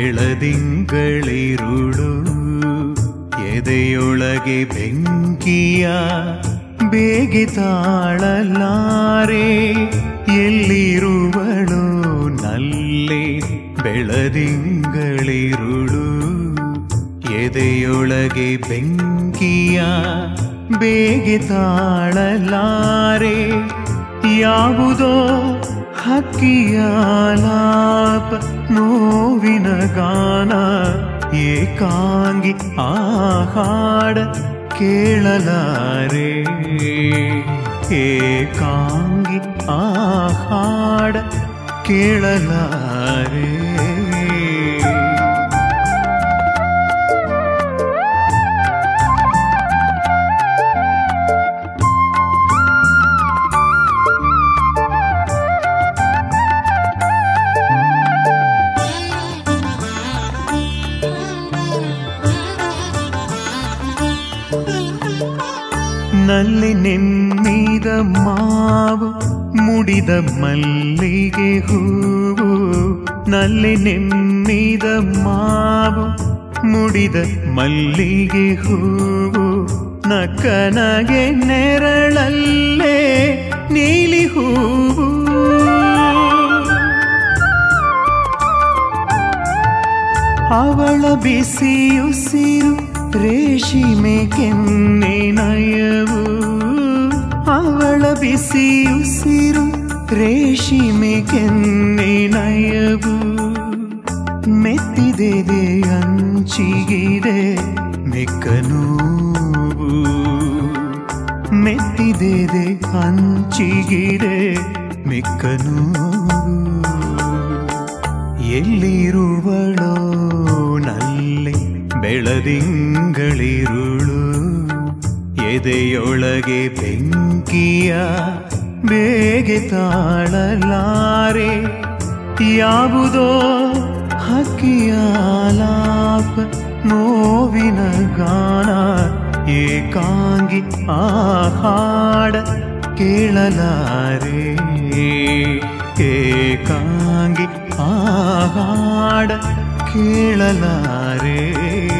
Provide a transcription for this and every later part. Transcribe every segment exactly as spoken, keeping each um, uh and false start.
ಬೆಳದಿಂಗಳಿರುಳು ಎದೆಯೊಳಗೆ ಬೆಂಕಿಯ ಬೇಗೆ ತಾಳಲಾರೆ ಎಲ್ಲಿರುವಳು ನಲ್ಲೆ ಬೆಳದಿಂಗಳಿರುಳು ಎದೆಯೊಳಗೆ ಬೆಂಕಿಯ ಬೇಗೆ ತಾಳಲಾರೆ ಯಾವುದೋ ಹಕ್ಕಿಯ ಲಾಪ ನೋವಿನ ಗಾನ ಏಕಾಂಗಿ ಆ ಹಾಡ ಕೇಳಲಾರೆ ಏಕಾಂಗಿ ಆ ಹಾಡ ಕೇಳಲಾರೆ ನಲ್ಲಿ ನೆನ್ನಿದ ಮಾವು ಮುಡಿದ ಮಲ್ಲಿಗೆ ಹೂವು ನಲ್ಲಿ ನೆನ್ನಿದ ಮಾವು ಮುಡಿದ ಮಲ್ಲಿಗೆ ಹೂವು ನಕ್ಕನಗೆ ನೆರಳಲ್ಲೇ ನೀಲಿ ಹೂವು ಅವಳ ಬಿಸಿಯುಸಿರು ರೇಷಿಮೆ ಕೆನ್ನೆ ನಯವು ಅವಳ ಬಿಸಿಯುಸಿರು ರೇಷಿಮೆ ಕೆನ್ನೆ ನಯವು ಮೆತ್ತಿದೆ ಅಂಚಿಗಿದೆ ಮೆಕ್ಕನೂವು ಮೆತ್ತಿದೆ ಅಂಚಿಗಿದೆ ಮೆಕ್ಕನೂವು ಎಲ್ಲಿರುವಳೋ ನಲ್ಲೆ ಬೆಳದಿಂಗಳಿರುಳು ಎದೆಯೊಳಗೆ ಬೆಂಕಿಯ ಬೇಗೆ ತಾಳಲಾರೆ ಯಾವುದೋ ಹಕ್ಕಿಯ ಲಾಪ ನೋವಿನ ಗಾನ ಏಕಾಂಗಿ ಆ ಹಾಡ ಕೇಳಲಾರೆ ಏಕಾಂಗಿ ಆ ಹಾಡ ಕೇಳಲಾರೆ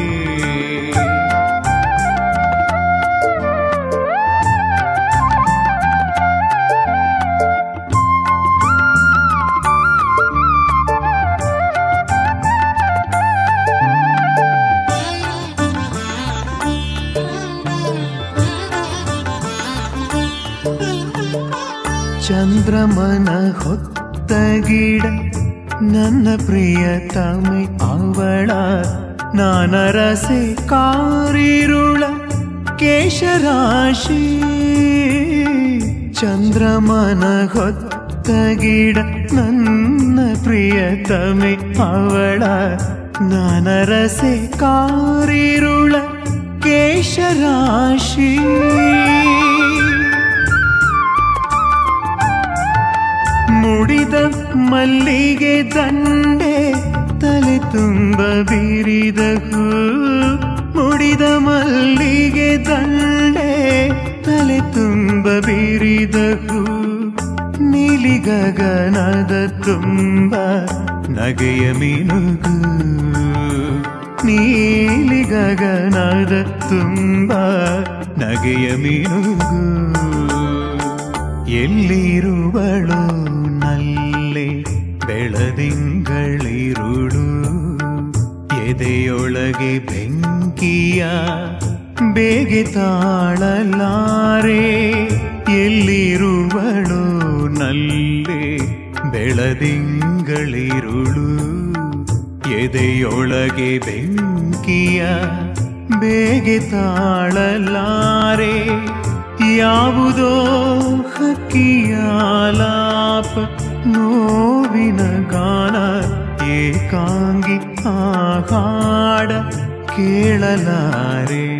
ಚಂದ್ರಮನ ಹೊತ್ತ ಗಿಡ ನನ್ನ ಪ್ರಿಯತಮೆ ಅವಳ ನಾನರಸೆ ಕಾರಿರುಳ ಕೇಶರಾಶಿ ಚಂದ್ರಮನ ಹೊತ್ತ ಗಿಡ ನನ್ನ ಪ್ರಿಯತಮೆ ಅವಳ ನಾನರಸೆ ಕಾರಿರುಳ ಕೇಶರಾಶಿ ಮುಡಿದ ಮಲ್ಲಿಗೆ ದಂಡೆ ತಲೆ ತುಂಬ ಬೀರಿದ ಹೂ ಮುಡಿದ ಮಲ್ಲಿಗೆ ದಂಡೆ ತಲೆ ತುಂಬ ಬೀರಿದ ಹೂ ನೀಲಿ ಗಗನದ ತುಂಬ ನಗೆಯ ಮಿನುಗು ನೀಲಿ ಗಗನದ ತುಂಬ ನಗೆಯ ಮಿನುಗು ಎಲ್ಲಿರುವಳು ನಲ್ಲೆ ಬೆಳದಿಂಗಳಿರುಳು ಎದೆಯೊಳಗೆ ಬೆಂಕಿಯ ಬೇಗೆ ತಾಳಲಾರೆ ಎಲ್ಲಿರುವಳು ನಲ್ಲೆ ಬೆಳದಿಂಗಳಿರುಳು ಎದೆಯೊಳಗೆ ಬೆಂಕಿಯ ಬೇಗೆ ತಾಳಲಾರೆ ಯಾವುದೋ ಹಕ್ಕಿಯ ಲಾಪ ನೋವಿನ ಗಾನ ಏಕಾಂಗಿ ಆ ಹಾಡ ಕೇಳಲಾರೆ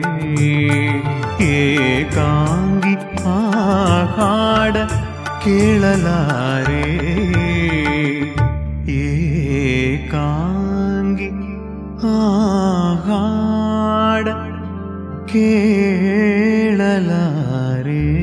ಏಕಾಂಗಿ ಆ ಹಾಡ ಕೇಳಲಾರೆ ಏಕಾಂಗಿ ಆ ಹಾಡ ಕೇಳಲಾರೆ